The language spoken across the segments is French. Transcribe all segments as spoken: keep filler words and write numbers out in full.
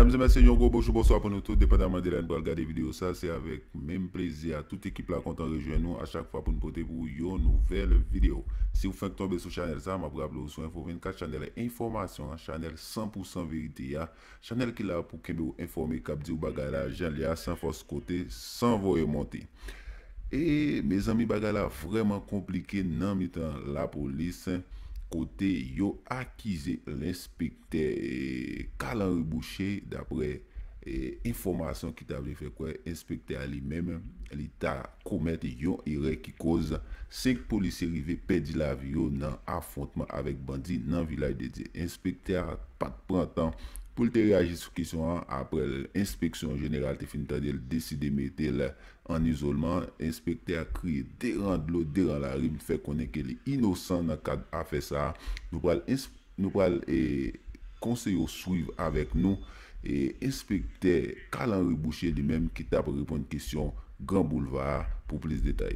Mesdames et messieurs, un gros bonjour, bonsoir pour nous tous, dépendamment de là, nous regarder vidéo ça, c'est avec même plaisir à toute équipe là content de rejoindre nous à chaque fois pour nous porter pour une nouvelle vidéo. Si vous faites tomber sur la chaîne ça, je vais vous sur Info vingt-quatre, chaîne information, chaîne cent pour cent vérité, chaîne qui là pour que vous informer cap di ou bagala, j'en sans force côté, sans voyer monter. Et mes amis bagala vraiment compliqué dans mi-temps la police côté yo accusé l'inspecteur Calan Boucher d'après information qui t'avait fait quoi inspecteur lui-même il t'a commettre une erreur qui cause cinq policiers arrivés perdre la vie dans affrontement avec bandits dans village de Dieu. Inspecteur pas de prend temps pour te réagir sur question après l'inspection générale te fin de décider mettre en isolement. Inspecteur a crié déran de l'eau déran la rime fait connaître qu'il est innocent dans cadre à faire ça. Nous pral nous pral et conseil au suivre avec nous et inspecteur Calan Boucher lui-même qui t'a pour répondre question Grand Boulevard pour plus de détails.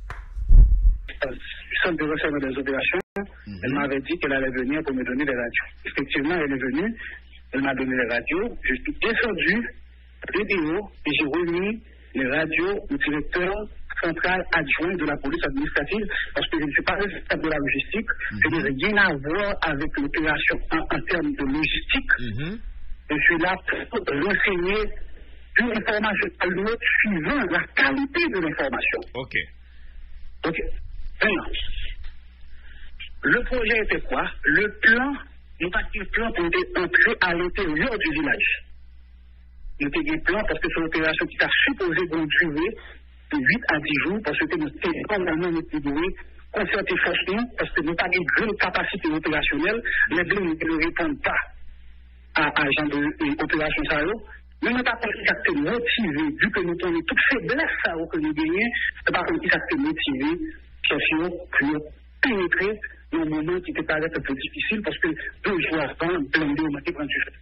Centre de receveur des opérations, mm-hmm. Elle m'avait dit qu'elle allait venir pour me donner des radios. Effectivement, elle est venue. Elle m'a donné les radios, je suis descendu, vidéo, et j'ai remis les radios au directeur central adjoint de la police administrative, parce que je ne suis pas responsable de la logistique, mm-hmm. Je n'ai rien à voir avec l'opération en, en termes de logistique. Mm-hmm. Je suis là pour renseigner une information à l'autre suivant la qualité de l'information. Ok. Ok. Maintenant, le projet était quoi? Le plan. Nous avons un plan pour entrer à l'intérieur du village. Nous avons un plan parce que c'est une opération qui a supposé d'une durée de huit à dix jours, parce que nous avons nous décidé concerter forcément, parce que nous n'avons pas une grande capacité opérationnelle. Les bleus ne répondent pas à à genre d'opération ça. Mais nous n'avons pas été motivés, vu que nous avons toutes ces faiblesses que nous gagnons, nous n'avons pas été motivés pour pénétrer un moment qui te paraît un peu difficile parce que deux jours avant, blindé au matin quand tu fais.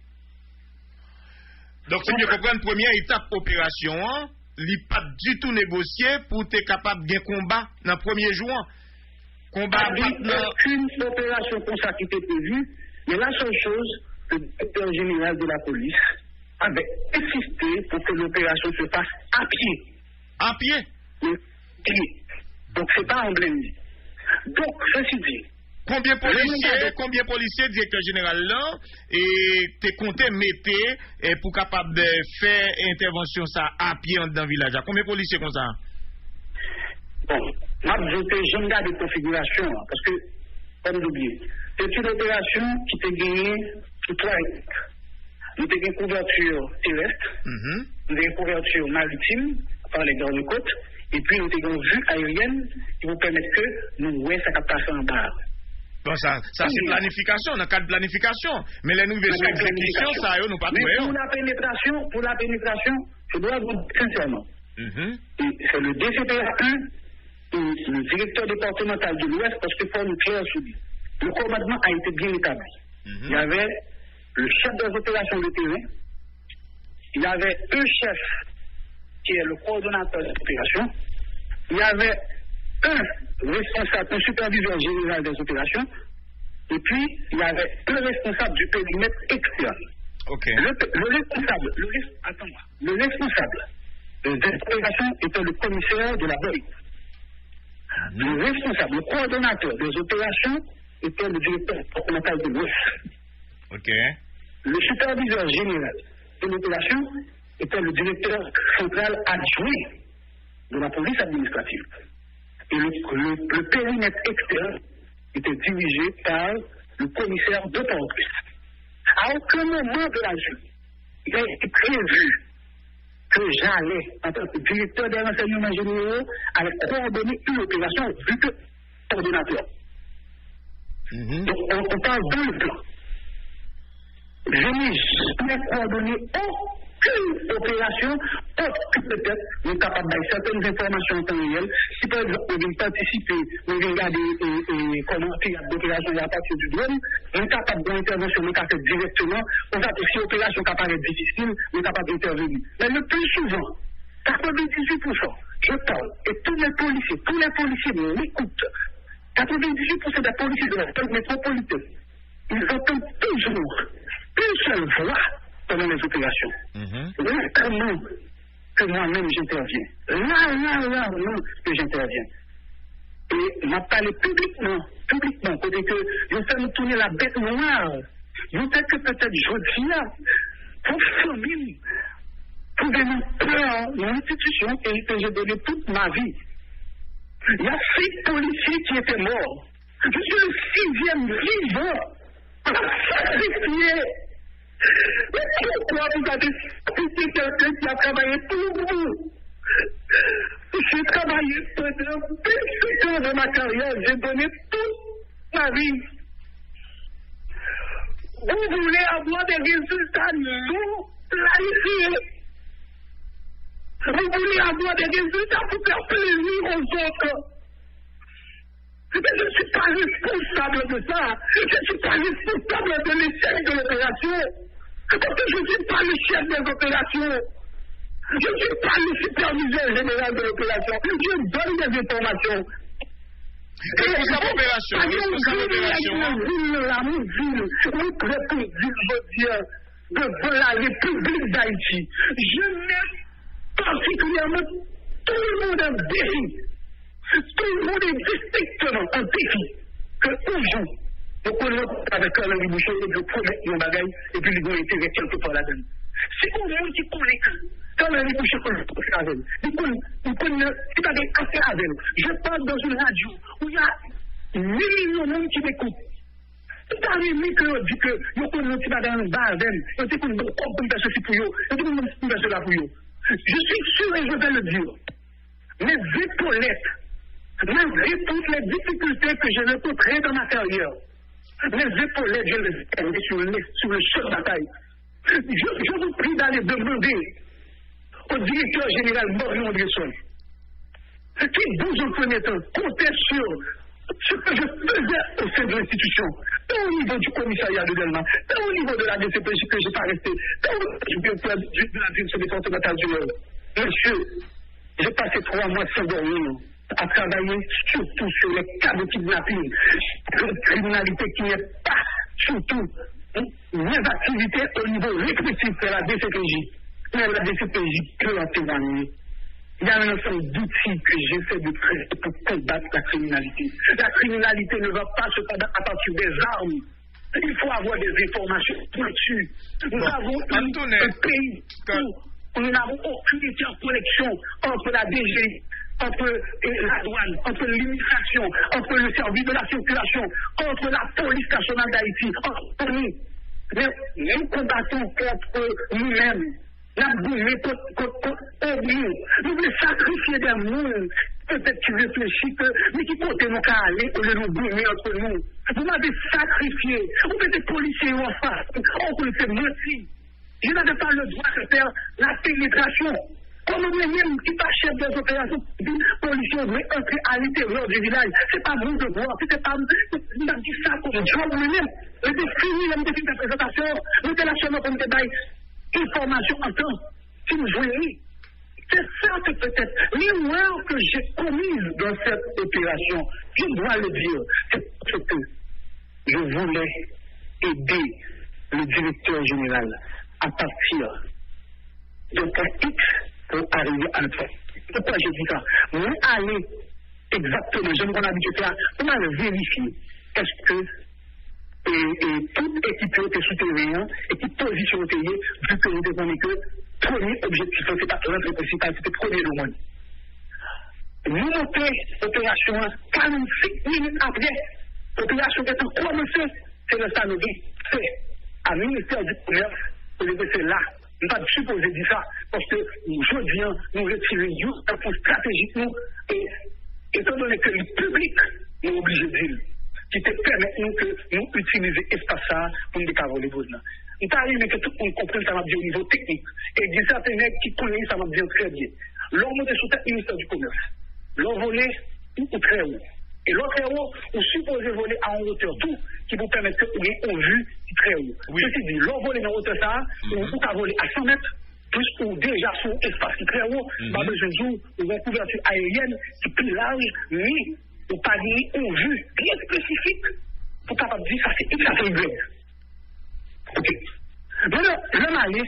Donc, si je comprends, première étape opération, il n'est pas du tout négocié pour être capable de combat dans le premier jour. Combat maintenant. Aucune opération comme ça qui était prévue, mais la seule chose, le directeur général de la police avait insisté pour que l'opération se fasse à pied. À pied? Oui, pied. Donc, ce n'est pas en blindé. Donc, ceci dit, Combien de policiers, combien de policiers, directeur général là, et t'es compté mettre pour capable de faire intervention ça à pied dans le village? Combien de policiers comme ça? Bon, moi je j'aime garder configuration parce que, comme d'oublier, c'est une opération qui t'a gagné sur trois hectares. Nous avons une couverture terrestre, mm-hmm. Nous avons une couverture maritime par les gardes-côtes, et puis nous avons une vue aérienne qui vous permet que nous voyons sa captation en barre. Bon, ça, ça c'est planification, dans le cadre de planification. Mais les nouvelles exécutions, ça, nous pas trouvé. Mais pour la pénétration, pour la pénétration, je dois vous dire sincèrement. Mm-hmm. C'est le D C P A un, le directeur départemental de l'Ouest, parce que pour nous clair sur lui. Le commandement a été bien établi. Mm-hmm. Il y avait le chef des opérations de terrain, il y avait un chef qui est le coordonnateur des opérations, il y avait un responsable, un superviseur général des opérations, et puis il y avait un responsable du périmètre externe. Okay. Le, le responsable, le, attends, le responsable des opérations était le commissaire de la police. Mmh. Le responsable, le coordonnateur des opérations était le directeur départemental de l'Ouest. Okay. Le superviseur général de l'opération était le directeur central adjoint de la police administrative. Et le, le, le périmètre externe était dirigé par le commissaire de Port-au-Prince. À aucun moment de la journée, il a été prévu que j'allais, en tant que directeur des renseignements généraux, aller coordonner une opération vu que coordonnateur. Mm-hmm. Donc, on, on parle dans le plan. Je n'ai jamais coordonné aucune opération, autre que peut-être nous sommes capables d'avoir certaines informations en temps réel. Si par exemple on vient participer, on vient regarder comment il y a d'opérations à partir du drone, on est capable d'intervention, on est capable directement, on va si l'opération qui apparaît difficile, on est capable d'intervenir. Mais le plus souvent, quatre-vingt-dix-huit pour cent, je parle, et tous les policiers, tous les policiers m'écoutent. quatre-vingt-dix-huit pour cent des policiers de la métropolitaine, ils entendent toujours une seule voix pendant les les opérations. Mm-hmm. Là, comment que moi-même j'interviens? Là, là, là, non, que j'interviens. Et m'a parlé publiquement, publiquement, côté que je fais me tourner la bête noire. Je sais que peut-être je dis là, pour famille, pour vraiment peur dans l'institution que j'ai donné toute ma vie. Il y a six policiers qui étaient morts. Je suis le sixième vivant à sacrifier. Mais pourquoi vous avez sacrifié quelqu'un qui a travaillé pour vous? J'ai travaillé pendant vingt-cinq ans de ma carrière, j'ai donné toute ma vie. Vous voulez avoir des résultats non planifiés. Vous voulez avoir des résultats pour faire plaisir aux autres. Mais je ne suis pas responsable de ça. Je ne suis pas responsable de l'échec de l'opération. Parce que je ne suis pas le chef des opérations. Je ne suis pas le superviseur général de l'opération. Je donne des informations. Et pour cette opération, pour cette opération, la ville, nous pour dire, je dire, devant la République d'Haïti, je mets particulièrement tout le monde en défi. Tout le monde est distinctement en défi. Que aujourd'hui, nous connaissons avec un ami boucher et je promets mon bagage et puis ils vont intégrer quelque part là-dedans. C'est pour nous qui connaissent. Quand on est couché comme ça, avec nous connaissons, c'est pas des affaires avec nous. Je parle dans une radio où il y a millions de monde qui m'écoutent. C'est pas lui que on dit que nous connaissons qui va dans le bar, on dit qu'on peut faire ceci pour eux, on dit qu'on peut faire cela pour eux. Je suis sûr et je vais le dire. Mes épaulettes, malgré toutes les difficultés que j'ai rencontrées dans ma carrière, mes épaulettes, je les ai sur le, sur le champ de bataille. Je, je vous prie d'aller demander au directeur général Morion Bresson, qui, dans un premier temps, comptait sur ce que je faisais au sein de l'institution, tant au niveau du commissariat de Delma, tant au niveau de la D C P J que je n'ai pas resté, tant au niveau de la direction départementale du Nord. Monsieur, j'ai passé trois mois sans dormir à travailler surtout sur les cas de kidnapping, de criminalité qui n'est pas surtout mes activités au niveau répressif de la D C P J. Mais la D C P J peut en témoigner. Il y a un ensemble d'outils que j'essaie de créer pour combattre la criminalité. La criminalité ne va pas se combattre à partir des armes. Il faut avoir des informations pointues. Nous bon, avons un, un pays où nous n'avons aucune interconnexion entre la D G I, entre la douane, entre l'immigration, entre le service de la circulation, entre la police nationale d'Haïti, entre nous. Mais nous combattons contre nous-mêmes. La bourrée contre nous. Nous voulons sacrifier des mondes. Peut-être tu réfléchis que, mais qui compte nous qu'à aller au lieu de nous bourrer entre nous. Vous m'avez sacrifié. Vous êtes des policiers en face. On peut faire mentir. Je n'avais pas le droit de faire la pénétration. Comme même qui pas chef des opérations, policiers voulaient entrer à l'intérieur du village. C'est pas mon devoir. C'était pas, nous avons dit ça comme job nous-mêmes. Le défini, le défi de présentation, nous étions là seulement comme débat. Information en temps, si vous voyez, c'est ça que peut-être l'erreur que j'ai commise dans cette opération, je dois le dire, c'est parce que je voulais aider le directeur général à partir d'un point X pour arriver à un point. Pourquoi j'ai dit ça? Moi, aller exactement, je me rends habitué là, on va vérifier est-ce que Et, et toute équipe était souterraine, équipe position était vu que nous devons que le premier objectif, c'est pas l'entrée principale, c'était le premier du monde. Nous montons l'opération quarante-cinq minutes après, l'opération étant commencée, c'est le stade c'est à ministère du Commerce, pour le c'est là. Nous ne pouvons pas supposer dire ça, parce que aujourd'hui, nous retirons un point stratégique, nous, et étant donné que le public est obligé de dire, qui te permet que nous utilisions l'espace pour nous décarrer les besoins. Nous arrivons que tout le monde comprenne ça va bien au niveau technique. Et des certains qui connaissent ça va bien très bien. L'homme est sous le ministère du Commerce. L'on volait ou très haut. Et l'autre très haut, on suppose voler à une hauteur tout qui vous permet que vous ayez une vue très haut. Oui. Ceci dit, l'on volait dans hauteur ça, on peut voler à cent mètres, plus ou déjà sur espace très haut, pas besoin de jour, ou une couverture aérienne qui est plus large, mais ou pas dire une vue bien spécifique pour capable dire ça c'est X, ça c'est Y. Ok. Donc, le Mali,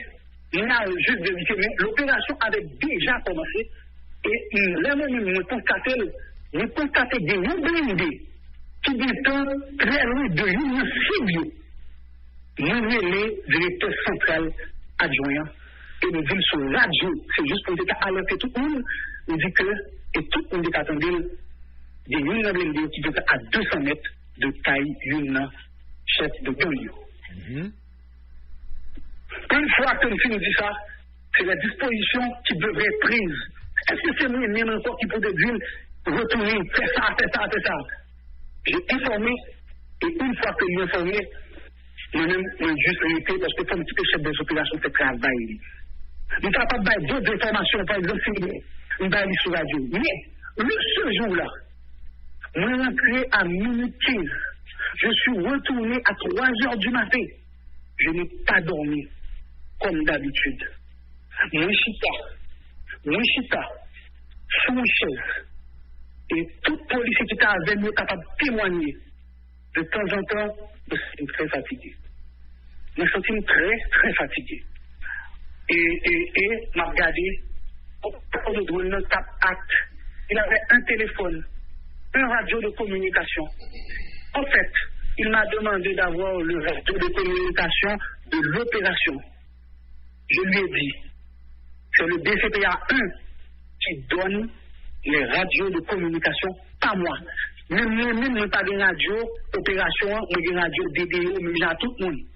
On a juste vérifié, mais l'opération avait déjà commencé. Et là, même, nous constatons, nous constatons des non blindés qui étaient très loin de une cible. Nous, les directeurs central adjoints, et nous disons sur radio, c'est juste pour dire alerter tout le monde, nous dit que, et tout le monde est attendu, des non blindés qui étaient à deux cents mètres de taille, une chef de gang. Mm-hmm. Une fois que nous finissons ça, c'est la disposition qui devrait être prise. Est-ce que c'est moi-même encore qui peut dire, retourner, faire ça, faire ça, faire ça? J'ai informé, et une fois que j'ai informé, moi-même, j'ai juste arrêté parce que comme tout chef des opérations, c'est travail. Nous ne sommes pas faire d'autres informations, par exemple, si nous allons sur la radio. Mais, le ce jour-là, je suis rentré à minuit quinze. Je suis retourné à trois heures du matin. Je n'ai pas dormi, comme d'habitude. Moi, chita, moi, chita, sous une chaise. Et toute police qui était avec nous est capable de témoigner. De temps en temps, je suis très fatigué. Je me sens très, très fatigué. Et, et, et, m'a regardé, au de drôle, notre acte, il avait un téléphone, un radio de communication. En fait, il m'a demandé d'avoir le radio de communication de l'opération. Je lui ai dit, c'est le B C P A un qui donne les radios de communication, pas moi. Même moi, même je pas de radio, opération, ou de radio D D O, mais j'ai tout le monde.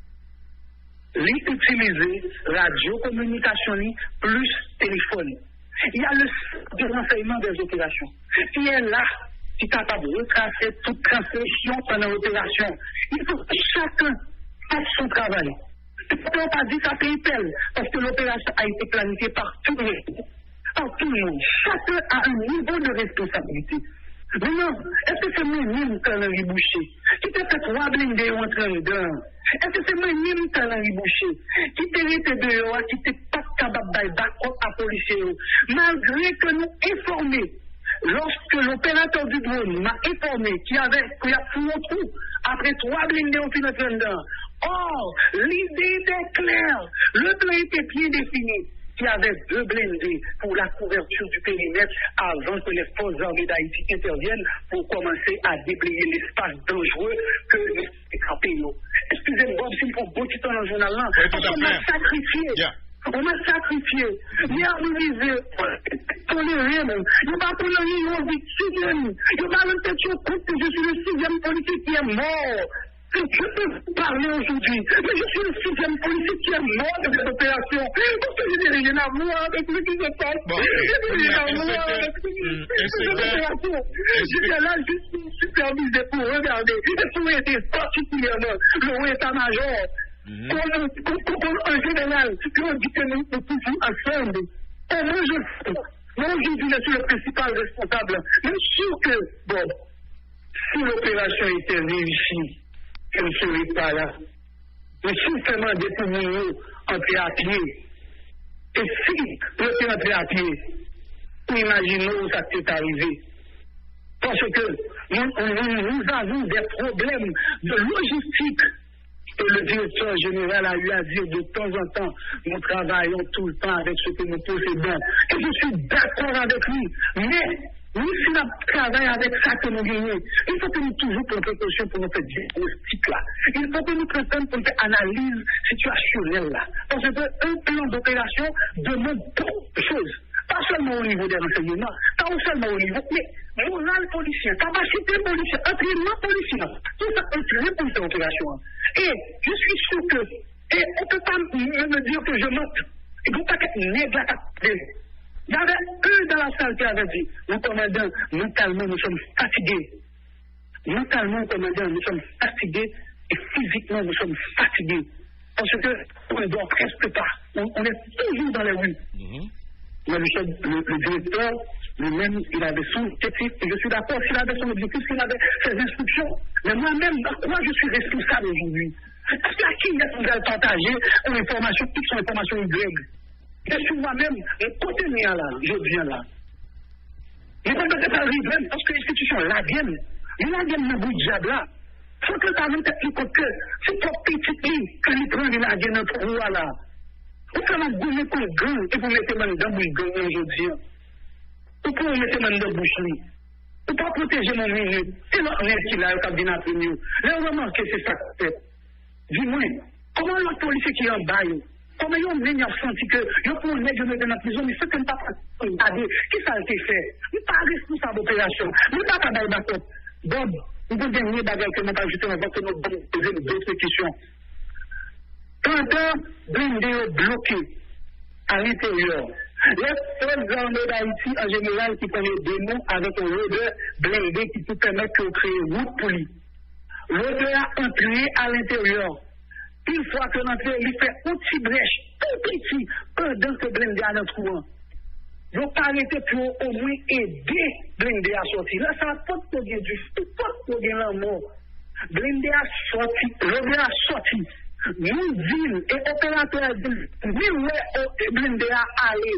L'utiliser radio, communication, plus téléphone. Il y a le centre de renseignement des opérations qui est là, qui est capable de retracer toute transmission pendant l'opération. Il faut que chacun fasse son travail. On ne peut pas dire que ça fait appel, parce que l'opération a été planifiée par tout le monde. Par tout le monde. Chacun a un niveau de responsabilité. Mais non, est-ce que c'est moi-même qui ai Boucher qui t'a fait trois blindés en train dedans? Est-ce que c'est moi-même qui ai Boucher qui t'a été dehors, qui t'es pas capable de battre à policier? Malgré que nous informés, lorsque l'opérateur du drone m'a informé qu'il y avait qu'il y a tout un trou, après trois blindés en train dedans. Or, l'idée était claire, le plan était bien défini. Il y avait deux blindés pour la couverture du périmètre avant que les forces armées d'Haïti interviennent pour commencer à déblayer l'espace dangereux que les campagnes. Excusez-moi, si je prends beaucoup de temps dans le journal là, parce qu'on m'a sacrifié. Yeah. On m'a sacrifié. Mais à nous disait, on est rien, même. Il n'y a pas pour le niveau du sixième. Il n'y a pas le tête sur compte que je suis le sixième policier qui est mort. Je peux parler aujourd'hui, mais je suis le sixième policier qui est mort de cette opération. Parce que je n'ai rien à voir avec ce qui se passe. Bon, je n'ai rien à voir avec cette opération. J'étais là juste pour superviser, pour regarder. Et pour aider particulièrement le état-major, en général, qui ont dit que nous sommes toujours ensemble. Et moi, je sais. Moi, aujourd'hui, je suis le principal responsable. Mais sûr que, bon, si l'opération était réussie, je ne serai pas là. Mais si seulement des poumons entrer à pied, et si le entrer à pied, imaginons ça qui est arrivé. Parce que nous, nous, nous avons des problèmes de logistique. Et le directeur général a eu à dire de temps en temps, nous travaillons tout le temps avec ce que nous possédons. Et je suis d'accord avec lui. Mais nous, si nous travaillons avec ça que nous gagnons, il faut que nous toujours prenions précaution pour notre diagnostic là. Il faut que nous prenions pour notre analyse situationnelle là. Parce qu'un plan d'opération demande beaucoup de choses. Pas seulement au niveau des renseignements, pas seulement au niveau, mais moral policier, capacité policière, entraînement policier, tout ça entraîné pour cette opération. Et je suis sûr que, et on ne peut pas me dire que je monte. Il ne faut pas qu'être nègre à capter. Il y avait un dans la salle qui avait dit, mon commandant, mentalement nous sommes fatigués. Mentalement, commandant, nous sommes fatigués et physiquement nous sommes fatigués. Parce qu'on ne dort presque pas. On, on est toujours dans les rues. Mm-hmm. Mais le, chef, le, le directeur, lui-même, il avait son objectif, et je suis d'accord, s'il avait son objectif, s'il avait ses instructions. Mais moi-même, dans quoi je suis responsable aujourd'hui? Est-ce qu'à qui il est de partager une information X ou une information Y? Je suis moi-même, un côté mien là, je viens là. Mais quand je pas arrivé, parce que l'institution la vienne, il la vienne dans le bout de diable là. Faut que le parlement t'explique que c'est pour petit ligne que les prend la vienne dans le là. Vous pouvez gouverner comme gang et vous mettez dans le gang aujourd'hui. Vous pouvez mettre dans le bouche. Vous pouvez protéger mon minute. C'est notre nez qui l'a eu à après nous. Là, on remarque que c'est ça que fait. Dis-moi, comment le policier qui est en bas, comment ils ont venu senti que ils ont nez de mettre dans la prison, mais c'est comme pas regarder. Qu'est-ce ça a été fait? Nous ne sommes pas responsables d'opération. Nous ne sommes pas dans le bateau. Bob, nous avons dernier bagage que nous avons ajouté avant que nous avons posé d'autres questions. Pendant blindé bloqué à l'intérieur, les seules armées d'Haïti en général qui connaissent des noms avec un odeur blindé qui peut permettre de créer une route pour lui. L'odeur a entré à l'intérieur. Une fois que l'entrée, il fait une petite brèche, tout petit, pendant que blindé a notre courant. Ils n'ont pas arrêté pour au moins aider blindé à sortir. Là, ça n'a pas de problème du tout, pas de problème la mort. Blindé a sorti, l'odeur a sorti. Nous disons, et opérateurs disent, oui, oui, blindé a allé.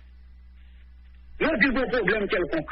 Nous disons un problème quelconque.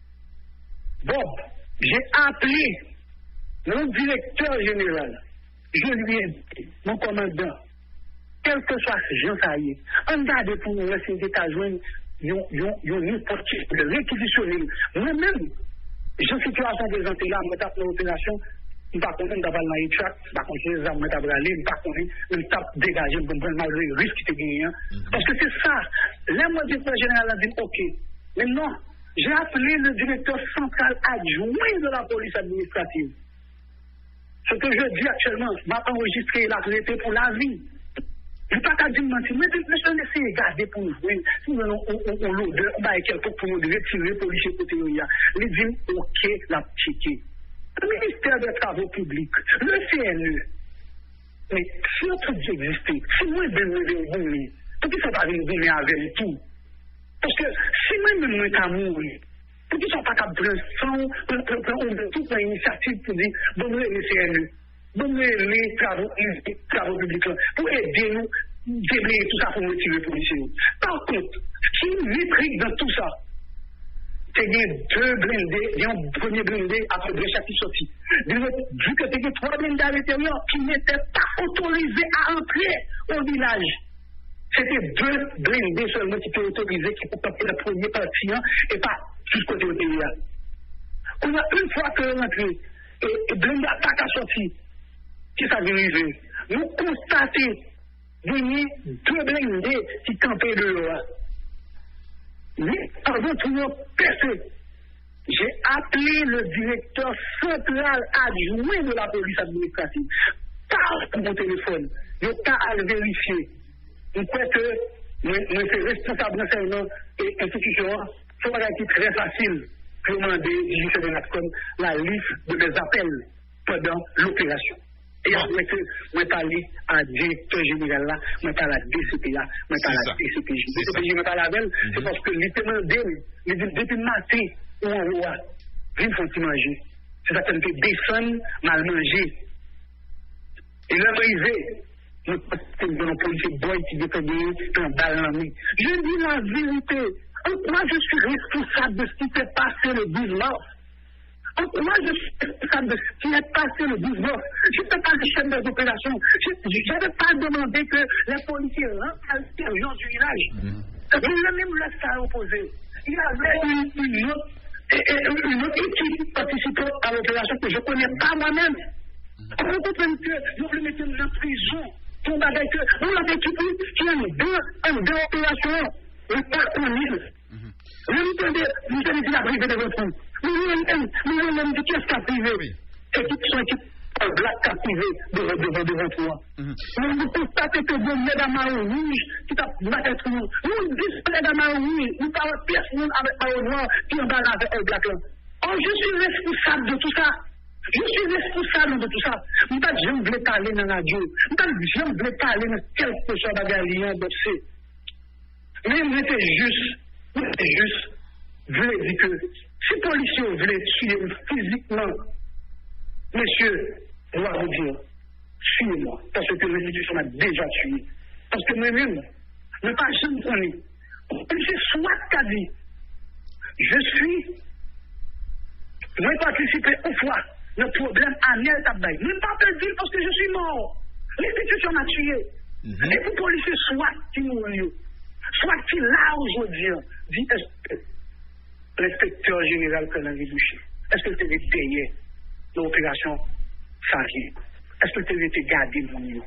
Bob, j'ai appelé mon directeur général. Je lui ai dit, mon commandant, quel que soit ce genre, ça y est, on garde pour nous laisser des états joints, ils ont n'importe qui, de réquisitionner. Moi-même, j'ai une situation présentée là, je tape l'opération, je ne sais pas comment d'avoir le track, je ne sais pas comment les armes je ne sais pas comment je tape dégager, je comprends malgré le risque qui est gagné. Parce que c'est ça. Là, moi, le directeur général a dit, OK. Maintenant, j'ai appelé le directeur central adjoint de la police administrative. Ce que je dis actuellement, m'a enregistré la traité pour la vie. Je ne peux pas dire mentir, mais je vais essayer de garder pour nous jouer. Si nous avons l'odeur, on va quelque pour nous retirer les policiers côté où il y a. Les dit, OK, la checker. Le ministère des Travaux publics, le C N E. Mais si on peut exister, si moi je vais mourir, pourquoi ça va venir avec tout? Parce que si moi je vais mourir, pourquoi ça ne va pas prendre sang, toute une initiative pour dire, bon, le C N E, bon, les travaux publics, pour aider nous, déblayer tout ça pour retirer les policiers. Par contre, qui maîtrise dans tout ça? Il y a deux blindés, il y a un premier blindé après deux chaque qui sorti. Vu que il y a trois blindés à l'intérieur qui n'étaient pas autorisés à entrer au village. C'était deux blindés seulement qui étaient autorisés, qui pouvaient passer le premier patient et pas jusqu'au côté du pays. On a une fois que l'entrée et blindé attaque à sortir, qui ça vient arriver. Nous constatons venir deux blindés qui campaient dehors. Mais avant tout le percé, j'ai appelé le directeur central adjoint de la police administrative par mon téléphone. Je n'ai pas à le vérifier. Je crois que je suis responsable d'enseignement et institution. C'est un très facile pour demander du de l'ATCOM la liste de mes appels pendant l'opération. Et après que je parle à directeur général là, je parle à la D C P là, je parle à la D C P J. D C P J, je parle à elle, c'est parce que les demandés, depuis le matin, ou en haut, ils font manger. C'est ça qui fait descendre, mal manger. Et là, arrivé, nous sommes un policier boy qui dépend d'un balle en main. Je dis la vérité. Moi, je suis responsable de ce qui s'est passé le douze mars. Moi, je suis responsable de ce qui est passé le douze mars. Je ne peux pas le chef des opérations. Je n'avais pas demandé que les policiers rentrent à l'intérieur du village. Il a même laissé ça opposer. Il y avait une, une, autre, une autre équipe participant à l'opération que je ne connais pas moi-même. Vous comprenez que vous voulez mettre en prison pour avec eux. On a des équipes qui ont deux, deux opérations. Et pas connues. Vous entendez, vous avez dit la privée de votre compte. Nous avons dit qu'est-ce qu'a privé. Et qui sont équipes en black qu'a privé devant toi. Vous constatez que vous mettez la main rouge qui t'a battu tout le monde. Nous disons la main rouge, nous parlons de personne avec la main noire qui en balade avec un black là. Oh, je suis responsable de tout ça. Je suis responsable de tout ça. Je ne veux pas parler dans la radio. Je ne veux pas parler dans quelque chose de galien bossé. Mais vous êtes juste, vous êtes juste, vous voulez dire que si les policiers voulaient tuer physiquement, messieurs, on va vous dire, suivez-moi, parce que l'institution m'a déjà tué. Parce que moi-même, je ne pas jamais connu. C'est soit qu'a dit, je suis, moi participé au fois, le problème à Niel Tabay. Je ne pas dire parce que je suis mort. L'institution m'a tué. Mm-hmm. Et pour policier, soit qui nous soit qui là aujourd'hui, dit l'inspecteur général Henri Boucher, est-ce que tu es payé l'opération Sari? Est-ce que tu as gardé mon nom?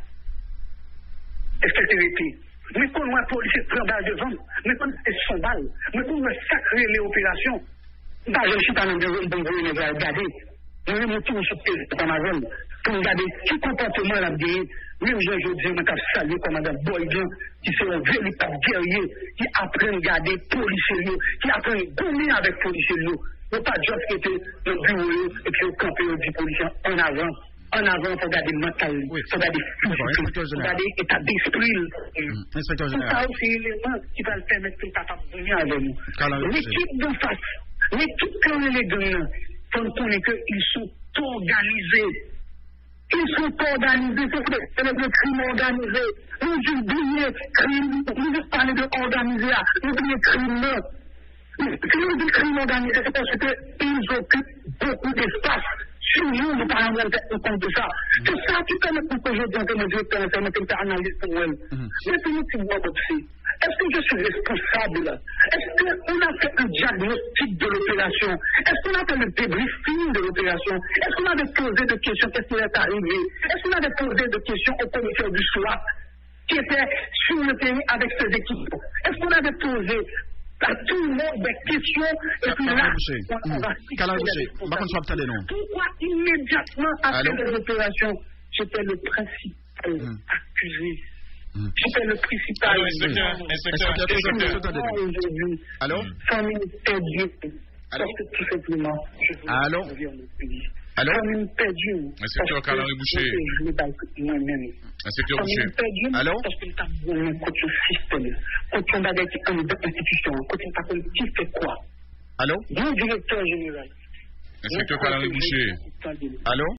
Est-ce que tu as été? Mais quand un policier prend balle devant, mais quand c'est son balle, mais quand on sacré les opérations, bah, je ne suis pas dans le bon bruit, mais regarder. Nous nous tous sur le zone pour regarder quel comportement elle a gagné. Même je dis, je vais saluer comme Mme Boygan, qui sont un véritable guerrier, qui apprend à garder policiers, qui apprend à gommer avec policiers. Ne pas juste qui était dans le bureau et puis au campé du policier en avant. En avant, il faut garder le mental, il faut garder le physique, il faut garder l'état d'esprit. Inspecteur général. C'est ça aussi l'élément qui va le permettre de ne venir avec nous. L'équipe de face, l'équipe qui est les gars, il faut connaître qu'ils sont organisés. Ils sont organisés, c'est le crime organisé. Nous oublions crime, nous parlons de organisé, nous oublions crime là. Si nous disons crime organisé, c'est parce qu'ils occupent beaucoup d'espace. Si nous, nous parlons de compte de ça, c'est ça qui permet pour que je dise que mon directeur internet est analyse pour elle. Mais puis nous, si vous aussi, est-ce que je suis responsable? Est-ce qu'on a fait un diagnostic de l'opération? Est-ce qu'on a fait le débriefing de l'opération? Est-ce qu'on avait posé des questions? Qu'est-ce qui est arrivé? Est-ce qu'on avait posé des questions au commissaire du SWAT qui était sur le terrain avec ses équipes? Est-ce qu'on avait posé à tout le monde des questions et puis là, on va pourquoi immédiatement après les opérations, j'étais le principal mm. accusé. Mm. J'étais le principal. Allô, inspecteur, inspecteur, aujourd'hui. Allô? Famille perdue. Parce que tout simplement, je veux Allô? Allô? Famille perdue. Inspecteur Henri Boucher. Je veux moi-même. Inspecteur Boucher. Allô? Parce que tu as besoin de système. Quand on a des institutions, quand on a qui fait quoi? Allô? Mon directeur général. Inspecteur Henri Boucher. Allô?